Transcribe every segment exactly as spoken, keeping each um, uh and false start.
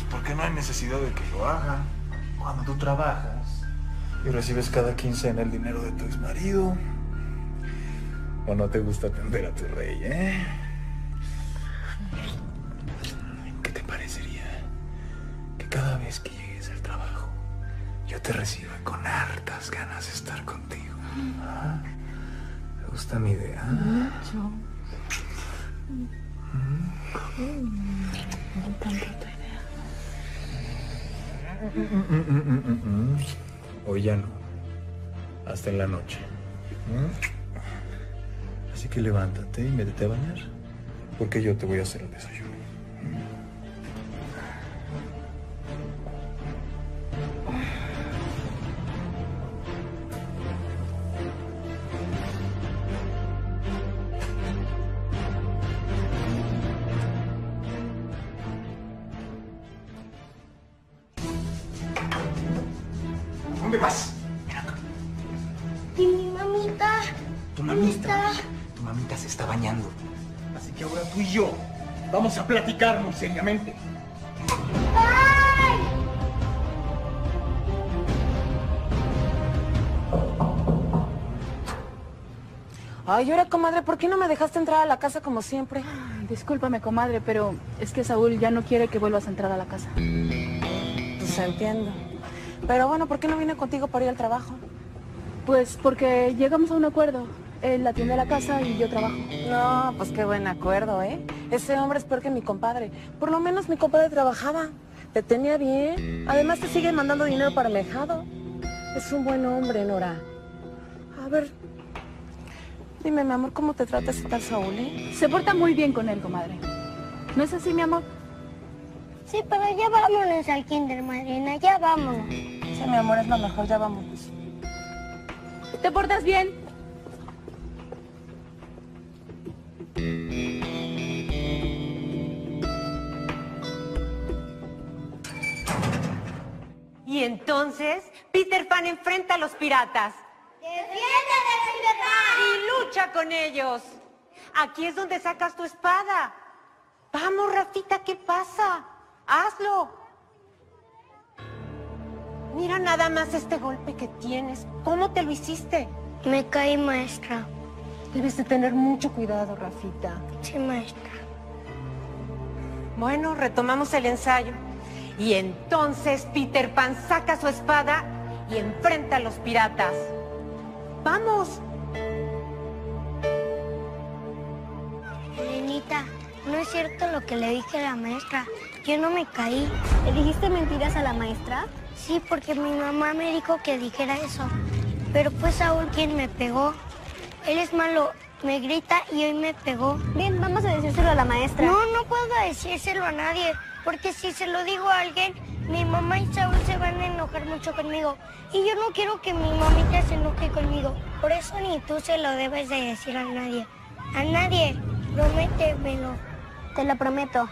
porque no hay necesidad de que lo haga. Cuando tú trabajas y recibes cada quincena el dinero de tu exmarido. ¿O no te gusta atender a tu rey, eh? ¿Qué te parecería que cada vez que llegues al trabajo yo te reciba con hartas ganas de estar contigo? ¿Ah? ¿Te gusta mi idea? Mucho. ¿Mm? Me encanta tu idea. Hoy ya no. Hasta en la noche. ¿Mm? Así que levántate y métete a bañar, porque yo te voy a hacer el desayuno. ¿Dónde vas? Ven acá. ¿Y mi mamita? Tu mamita. Tu mamita se está bañando. Así que ahora tú y yo vamos a platicar muy seriamente. ¡Ay! Ay, ahora, comadre, ¿por qué no me dejaste entrar a la casa como siempre? Ay, discúlpame, comadre, pero es que Saúl ya no quiere que vuelvas a entrar a la casa. Pues entiendo. Pero bueno, ¿por qué no vine contigo para ir al trabajo? Pues porque llegamos a un acuerdo. Él atiende la casa y yo trabajo. No, pues qué buen acuerdo, ¿eh? Ese hombre es peor que mi compadre. Por lo menos mi compadre trabajaba. Te tenía bien. Además te sigue mandando dinero para el ahijado. Es un buen hombre, Nora. A ver, dime, mi amor, ¿cómo te trata ese tal Saúl, eh? Se porta muy bien con él, comadre. ¿No es así, mi amor? Sí, pero ya vámonos al kinder, madrina, ya vámonos. Sí, mi amor, es lo mejor, ya vámonos. ¿Te portas bien? Y entonces, Peter Pan enfrenta a los piratas. ¡Defiéndete, Peter Pan! Y lucha con ellos. Aquí es donde sacas tu espada. Vamos, Rafita, ¿qué pasa? Hazlo. Mira nada más este golpe que tienes. ¿Cómo te lo hiciste? Me caí, maestra. Debes de tener mucho cuidado, Rafita. Sí, maestra. Bueno, retomamos el ensayo. Y entonces Peter Pan saca su espada y enfrenta a los piratas. ¡Vamos! Elenita, no es cierto lo que le dije a la maestra. Yo no me caí. ¿Le dijiste mentiras a la maestra? Sí, porque mi mamá me dijo que dijera eso. Pero fue Saúl quien me pegó. Él es malo, me grita y hoy me pegó. Bien, vamos a decírselo a la maestra. No, no puedo decírselo a nadie, porque si se lo digo a alguien, mi mamá y Saúl se van a enojar mucho conmigo. Y yo no quiero que mi mamita se enoje conmigo. Por eso ni tú se lo debes de decir a nadie. A nadie, prométemelo. Te lo prometo.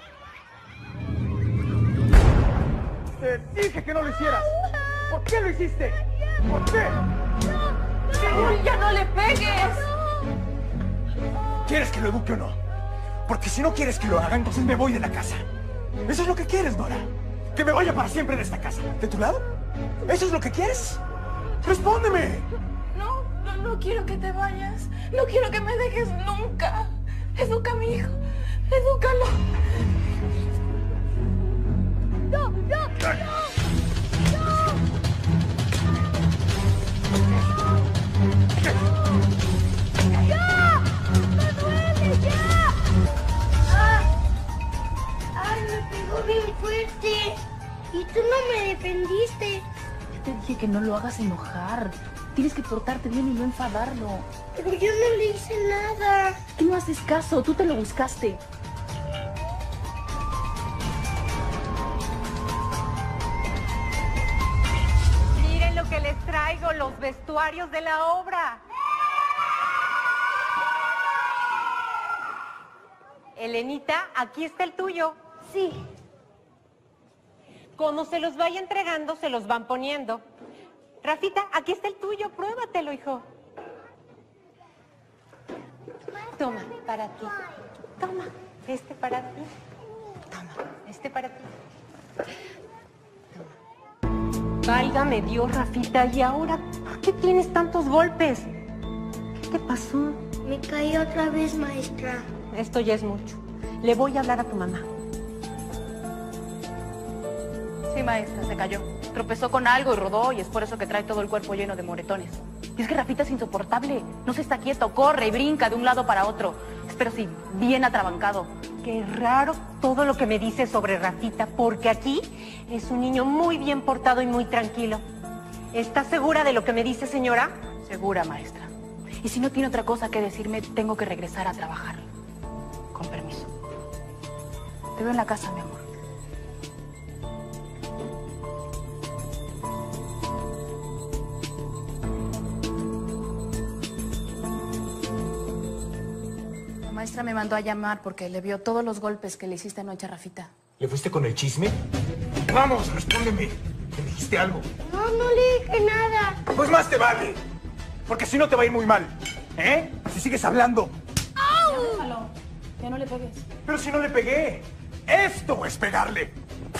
Te dije que no lo hicieras. ¿Por qué lo hiciste? ¿Por qué? ¡Saúl, ya no le pegues! ¿Quieres que lo eduque o no? Porque si no quieres que lo haga, entonces me voy de la casa. ¿Eso es lo que quieres, Nora? ¿Que me vaya para siempre de esta casa? ¿De tu lado? ¿Eso es lo que quieres? ¡Respóndeme! No, no, no quiero que te vayas. No quiero que me dejes nunca. Educa a mi hijo. Edúcalo. ¡No, no, no! ¡Ya! ¡Me duele, ya! ¡Ah! ¡Ay, me pegó bien fuerte! Y tú no me defendiste. Ya te dije que no lo hagas enojar. Tienes que portarte bien y no enfadarlo. Pero yo no le hice nada. ¿Qué no haces caso? Tú te lo buscaste. Miren lo que les traigo, los vestuarios de la obra. Elenita, aquí está el tuyo. Sí. Como se los vaya entregando, se los van poniendo. Rafita, aquí está el tuyo, pruébatelo, hijo. Toma, para ti. Toma, este para ti. Toma, este para ti. Válgame Dios, Rafita, ¿y ahora por qué tienes tantos golpes? ¿Qué te pasó? Me caí otra vez, maestra. Esto ya es mucho. Le voy a hablar a tu mamá. Sí, maestra, se cayó. Tropezó con algo y rodó y es por eso que trae todo el cuerpo lleno de moretones. Y es que Rafita es insoportable. No se está quieto, corre y brinca de un lado para otro. Pero sí, bien atrabancado. Qué raro todo lo que me dices sobre Rafita, porque aquí es un niño muy bien portado y muy tranquilo. ¿Estás segura de lo que me dice, señora? Segura, maestra. Y si no tiene otra cosa que decirme, tengo que regresar a trabajar. Con permiso. Te veo en la casa, mi amor. La maestra me mandó a llamar porque le vio todos los golpes que le hiciste anoche a Rafita. ¿Le fuiste con el chisme? Vamos, respóndeme. ¿Le dijiste algo? No, no le dije nada. Pues más te vale. Porque si no te va a ir muy mal. ¿Eh? Si sigues hablando. Ya déjalo. Ya no le pegues. Pero si no le pegué. Esto es pegarle.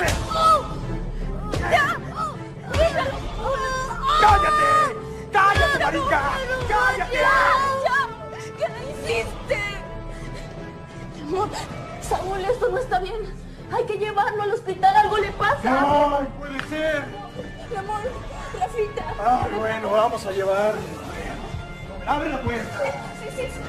¡Ya! ¡Déjalo! ¡Cállate! ¡Cállate, marica! ¡Cállate! ¡Ya! ¿Qué le hiciste? Mi amor, Saúl, esto no está bien. Hay que llevarlo al hospital, algo le pasa. ¡No puede ser! Mi amor, Rafita. Ay, bueno, vamos a llevar. ¡Abre la puerta! Sí, sí, sí.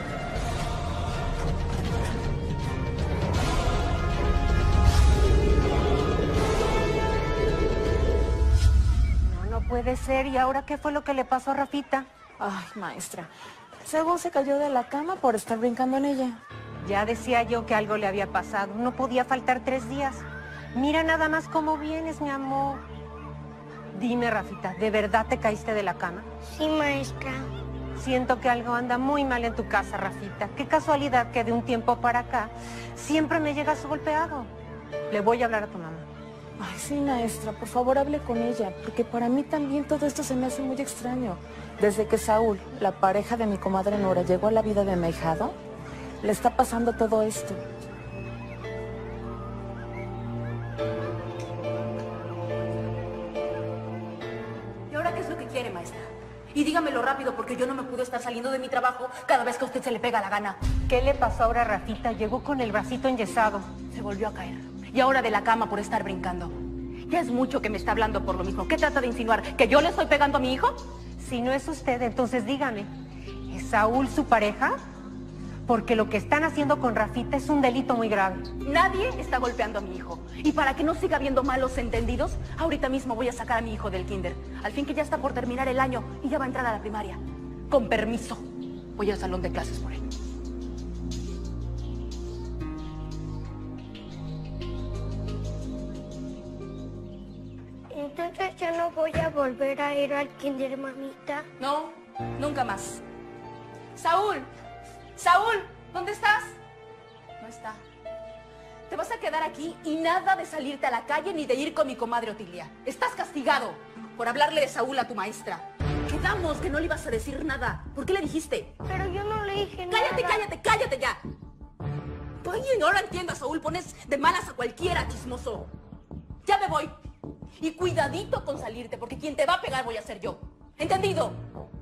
No, no puede ser. ¿Y ahora qué fue lo que le pasó a Rafita? Ay, maestra. Según se cayó de la cama por estar brincando en ella. Ya decía yo que algo le había pasado. No podía faltar tres días. Mira nada más cómo vienes, mi amor. Dime, Rafita, ¿de verdad te caíste de la cama? Sí, maestra. Siento que algo anda muy mal en tu casa, Rafita. Qué casualidad que de un tiempo para acá siempre me llegas golpeado. Le voy a hablar a tu mamá. Ay, sí, maestra, por favor hable con ella, porque para mí también todo esto se me hace muy extraño. Desde que Saúl, la pareja de mi comadre Nora, llegó a la vida de mi ahijado, le está pasando todo esto. ¿Y ahora qué es lo que quiere, maestra? Y dígamelo rápido porque yo no me puedo estar saliendo de mi trabajo cada vez que a usted se le pega la gana. ¿Qué le pasó ahora a Rafita? Llegó con el bracito enyesado. Se volvió a caer. Y ahora de la cama por estar brincando. Ya es mucho que me está hablando por lo mismo. ¿Qué trata de insinuar? ¿Que yo le estoy pegando a mi hijo? Si no es usted, entonces dígame, ¿es Saúl su pareja? Porque lo que están haciendo con Rafita es un delito muy grave. Nadie está golpeando a mi hijo. Y para que no siga habiendo malos entendidos, ahorita mismo voy a sacar a mi hijo del kinder. Al fin que ya está por terminar el año y ya va a entrar a la primaria. Con permiso. Voy al salón de clases por él. Entonces yo no voy a volver a ir al kinder, mamita. No, nunca más. Saúl, Saúl, ¿dónde estás? No está. Te vas a quedar aquí y nada de salirte a la calle ni de ir con mi comadre Otilia. Estás castigado por hablarle de Saúl a tu maestra. Quedamos que no le ibas a decir nada. ¿Por qué le dijiste? Pero yo no le dije nada. Cállate, cállate, cállate ya. Ay, ahora entiendo, Saúl, pones de malas a cualquiera, chismoso. Ya me voy. Y cuidadito con salirte, porque quien te va a pegar voy a ser yo. ¿Entendido?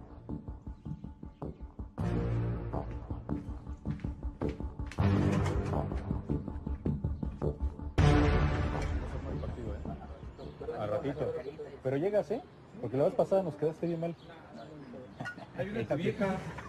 A ratito. Pero llegas, ¿eh? Porque la vez pasada nos quedaste bien mal. Ayuda a tu vieja.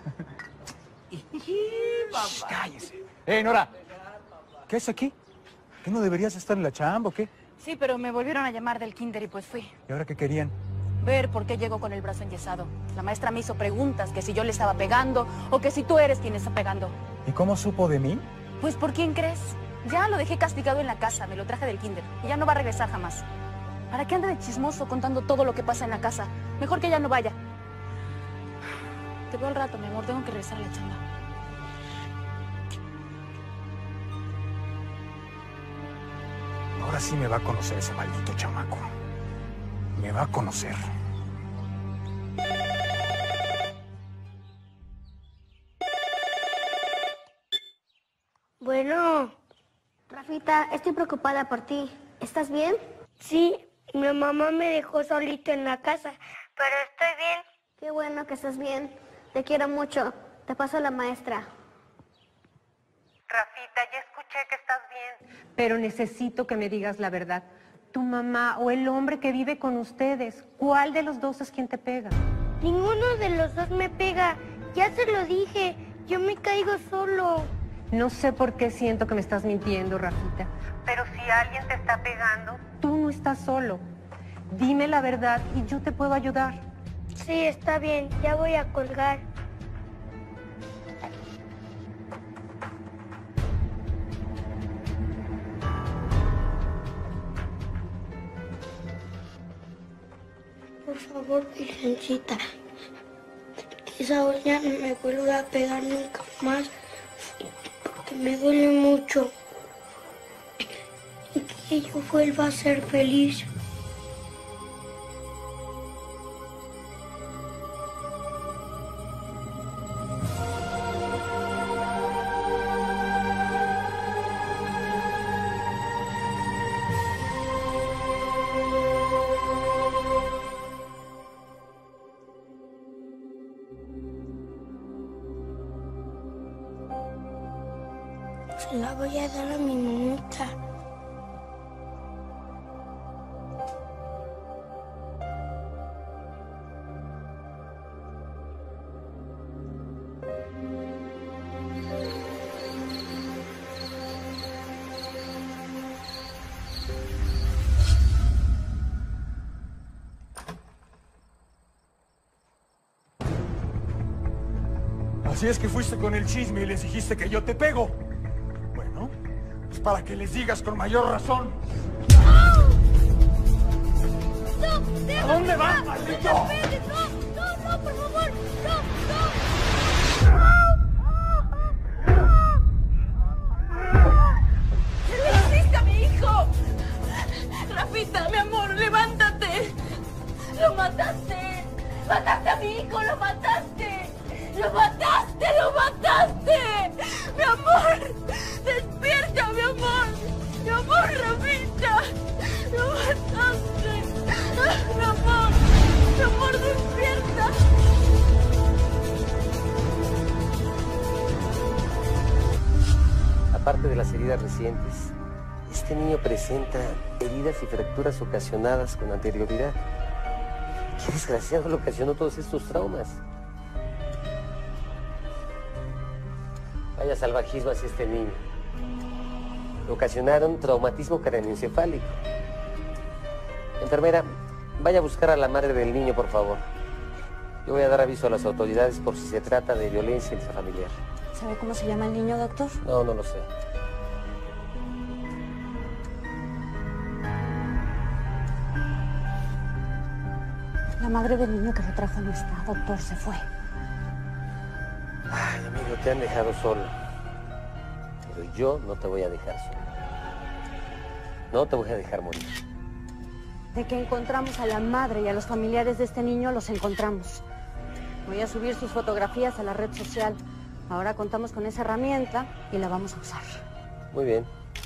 Shh, cállese. ¡Eh, Nora! ¿Qué haces aquí? ¿Qué no deberías estar en la chamba o qué? Sí, pero me volvieron a llamar del kinder y pues fui. ¿Y ahora qué querían? Ver por qué llegó con el brazo enyesado. La maestra me hizo preguntas, que si yo le estaba pegando o que si tú eres quien está pegando. ¿Y cómo supo de mí? Pues ¿por quién crees? Ya lo dejé castigado en la casa, me lo traje del kinder y ya no va a regresar jamás. ¿Para qué anda de chismoso contando todo lo que pasa en la casa? Mejor que ya no vaya. Te veo al rato, mi amor, tengo que regresar a la chamba. Ahora sí me va a conocer ese maldito chamaco. Me va a conocer. Bueno, Rafita, estoy preocupada por ti. ¿Estás bien? Sí, mi mamá me dejó solito en la casa, pero estoy bien. Qué bueno que estés bien. Te quiero mucho. Te paso a la maestra. Rafita, ya escuché que estás bien. Pero necesito que me digas la verdad. Tu mamá o el hombre que vive con ustedes, ¿cuál de los dos es quien te pega? Ninguno de los dos me pega. Ya se lo dije. Yo me caigo solo. No sé por qué siento que me estás mintiendo, Rafita. Pero si alguien te está pegando, tú no estás solo. Dime la verdad y yo te puedo ayudar. Sí, está bien. Ya voy a colgar. Por favor, Virgencita, que Saúl ya no me vuelva a pegar nunca más, porque me duele mucho. Y que yo vuelva a ser feliz. Se la voy a dar a mi mamita. Así es que fuiste con el chisme y les dijiste que yo te pego. Bueno, pues para que les digas con mayor razón. ¡No! ¿A dónde vas, maldito? ¡No me pegues! ¡No! ¡No, no, por favor! ¡No, no! ¿Qué le hiciste a mi hijo? Rafita, mi amor, levántate. Lo mataste. Mataste a mi hijo, lo mataste. ¡Lo mataste! ¡Lo mataste! ¡Mi amor! ¡Despierta, mi amor! ¡Mi amor, Rafita! ¡Lo mataste! ¡Mi amor! ¡Mi amor, despierta! Aparte de las heridas recientes, este niño presenta heridas y fracturas ocasionadas con anterioridad. ¿Qué desgraciado le ocasionó todos estos traumas? Vaya salvajismo hacia este niño. Le ocasionaron traumatismo craneoencefálico. Enfermera, vaya a buscar a la madre del niño, por favor. Yo voy a dar aviso a las autoridades por si se trata de violencia intrafamiliar. ¿Sabe cómo se llama el niño, doctor? No, no lo sé. La madre del niño que lo trajo no está, doctor, se fue. Ay, amigo, te han dejado solo. Pero yo no te voy a dejar solo. No te voy a dejar morir. De que encontramos a la madre y a los familiares de este niño, los encontramos. Voy a subir sus fotografías a la red social. Ahora contamos con esa herramienta y la vamos a usar. Muy bien.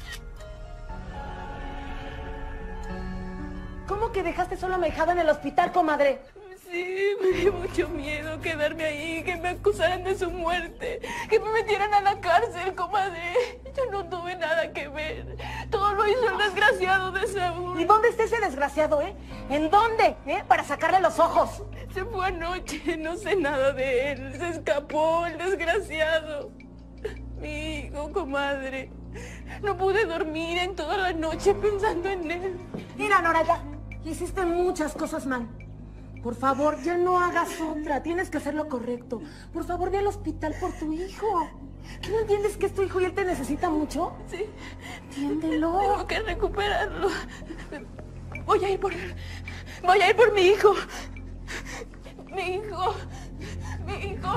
¿Cómo que dejaste sola a mi hijada en el hospital, comadre? Sí, me dio mucho miedo quedarme ahí, que me acusaran de su muerte, que me metieran a la cárcel, comadre. Yo no tuve nada que ver. Todo lo hizo el desgraciado de Saúl. ¿Y dónde está ese desgraciado, eh? ¿En dónde, eh? Para sacarle los ojos. Se fue anoche, no sé nada de él. Se escapó el desgraciado. Mi hijo, comadre. No pude dormir en toda la noche pensando en él. Mira, Nora, ya hiciste muchas cosas mal. Por favor, ya no hagas otra. Tienes que hacer lo correcto. Por favor, ve al hospital por tu hijo. ¿Qué no entiendes que es tu hijo y él te necesita mucho? Sí. Entiéndelo. Tengo que recuperarlo. Voy a ir por... Voy a ir por mi hijo. Mi hijo. Mi hijo.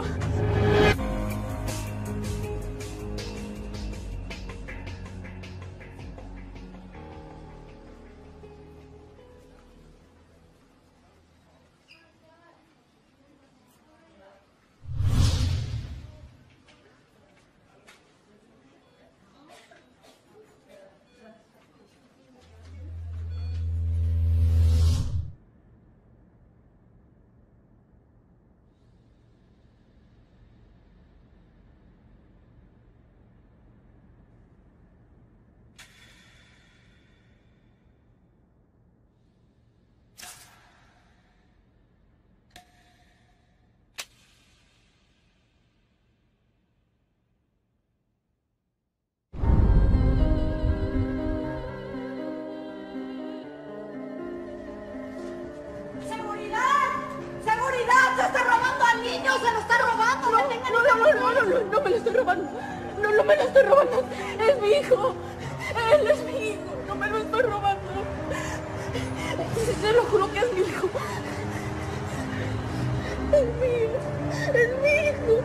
lo estoy robando. No, no me lo estoy robando. Es mi hijo. Él es mi hijo. No me lo estoy robando. Te lo juro que es mi hijo. Es mío. Es mi hijo.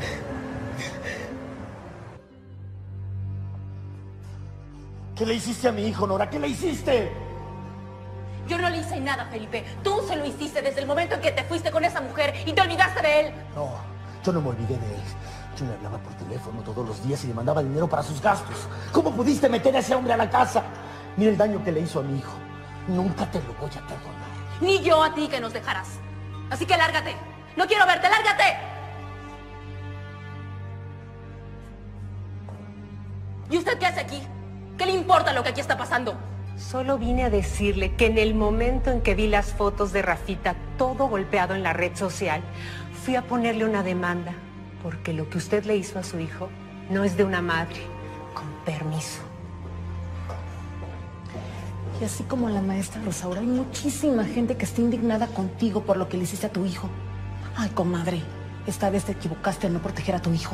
¿Qué le hiciste a mi hijo, Nora? ¿Qué le hiciste? Yo no le hice nada, Felipe. Tú se lo hiciste desde el momento en que te fuiste con esa mujer y te olvidaste de él. No, yo no me olvidé de él. Yo le hablaba por teléfono todos los días y le mandaba dinero para sus gastos. ¿Cómo pudiste meter a ese hombre a la casa? Mira el daño que le hizo a mi hijo. Nunca te lo voy a perdonar. Ni yo a ti que nos dejarás. Así que lárgate. No quiero verte, lárgate. ¿Y usted qué hace aquí? ¿Qué le importa lo que aquí está pasando? Solo vine a decirle que en el momento en que vi las fotos de Rafita, todo golpeado en la red social, fui a ponerle una demanda, porque lo que usted le hizo a su hijo no es de una madre. Con permiso. Y así como la maestra Rosaura, hay muchísima gente que está indignada contigo por lo que le hiciste a tu hijo. Ay, comadre, esta vez te equivocaste al no proteger a tu hijo.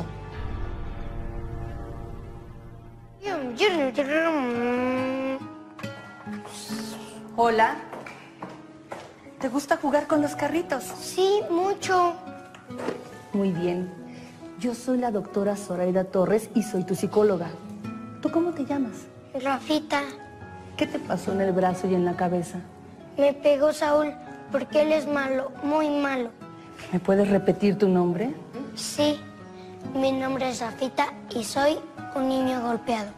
Hola. ¿Te gusta jugar con los carritos? Sí, mucho. Muy bien. Yo soy la doctora Zoraida Torres y soy tu psicóloga. ¿Tú cómo te llamas? Rafita. ¿Qué te pasó en el brazo y en la cabeza? Me pegó Saúl porque él es malo, muy malo. ¿Me puedes repetir tu nombre? Sí, mi nombre es Rafita y soy un niño golpeado.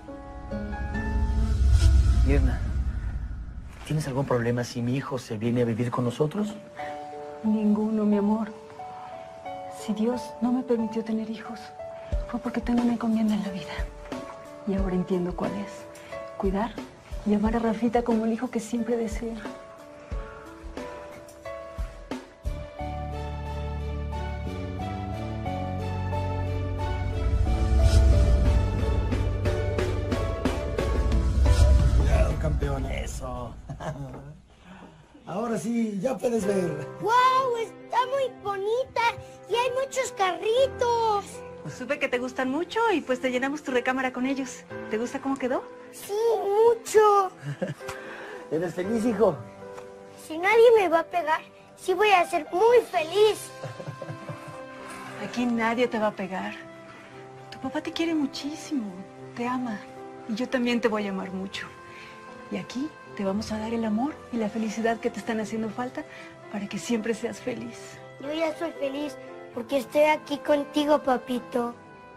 Mirna, ¿tienes algún problema si mi hijo se viene a vivir con nosotros? Ninguno, mi amor. Si Dios no me permitió tener hijos, fue porque tengo una encomienda en la vida. Y ahora entiendo cuál es. Cuidar y amar a Rafita como el hijo que siempre desea. Cuidado, campeón, eso. Ahora sí, ya puedes ver. ¡Wow! Está muy bonita y hay muchos carritos. Pues supe que te gustan mucho y pues te llenamos tu recámara con ellos. ¿Te gusta cómo quedó? Sí, mucho. ¿Eres feliz, hijo? Si nadie me va a pegar, sí voy a ser muy feliz. Aquí nadie te va a pegar. Tu papá te quiere muchísimo, te ama. Y yo también te voy a amar mucho. Y aquí te vamos a dar el amor y la felicidad que te están haciendo falta para que siempre seas feliz. Yo ya soy feliz porque estoy aquí contigo, papito.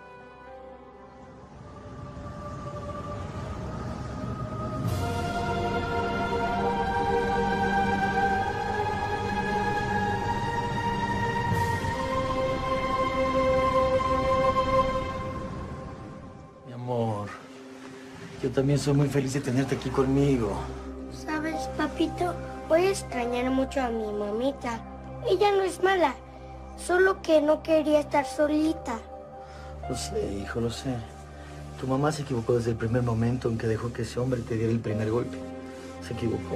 Mi amor, yo también soy muy feliz de tenerte aquí conmigo. ¿Sabes, papito? Voy a extrañar mucho a mi mamita. Ella no es mala, solo que no quería estar solita. Lo sé, hijo, lo sé. Tu mamá se equivocó desde el primer momento en que dejó que ese hombre te diera el primer golpe. Se equivocó.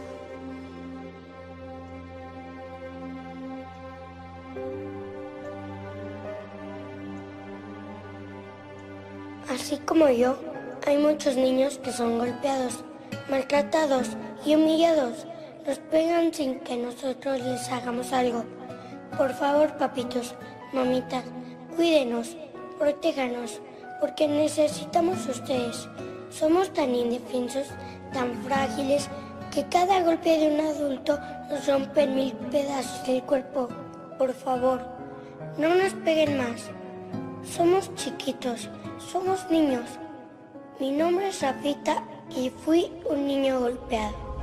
Así como yo, hay muchos niños que son golpeados, maltratados y humillados. Nos pegan sin que nosotros les hagamos algo. Por favor, papitos, mamitas, cuídenos, protéjanos, porque necesitamos ustedes. Somos tan indefensos, tan frágiles, que cada golpe de un adulto nos rompe en mil pedazos del cuerpo. Por favor, no nos peguen más. Somos chiquitos, somos niños. Mi nombre es Rafita y fui un niño golpeado.